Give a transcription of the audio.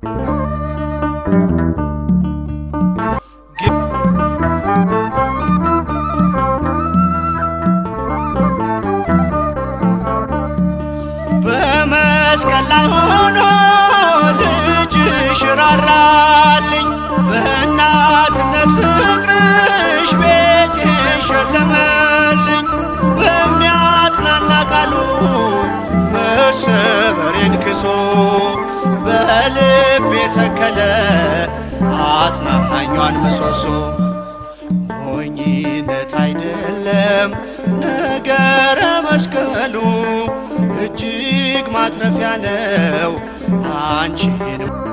በመስቀል ላይ ሆኖ ልጅሽ ራራልኝ በእናትነት ፍቅርሽ ቤቴን ሸለመልኝ በሚያጽናና ቃሉ መሰበሬን ክሶ በልቤ ተከለ አጽናኛን ምሰሶ ሞኝነት አይደለም ነገረ መስቀሉ እጅግ ማትረፊያ ነው አንቺን